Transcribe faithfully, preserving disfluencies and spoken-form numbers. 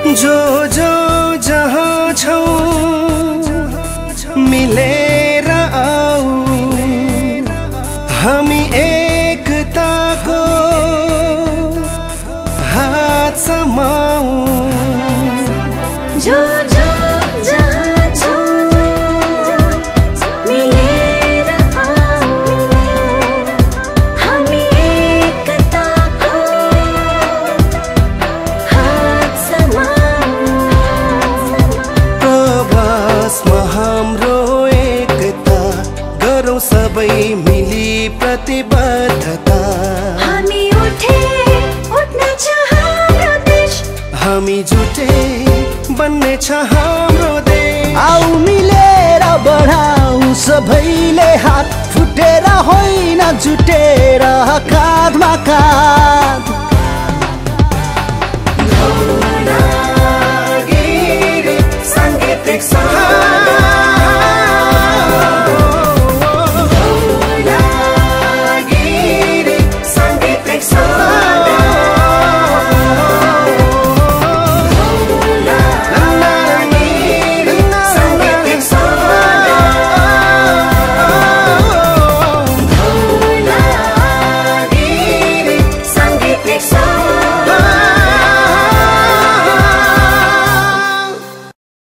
जो जो जहाँ छौ मिलेर आऊ हामी एकताको हात समाऊ। जो जो जहाँ छौ मिलेर आऊ हामी एकताको हात समाऊ। प्रवासमा हाम्रो एकता गरौँ सबै मिली प्रतिबद्धता। हामी उठे उठ्न छ हाम्रो देश, हामी जुटे बन्ने छ हाम्रो देश। आऊ मिलेर बढाऊ सबैले हात, फुटेर होइन जुटेर काँधमा काँध।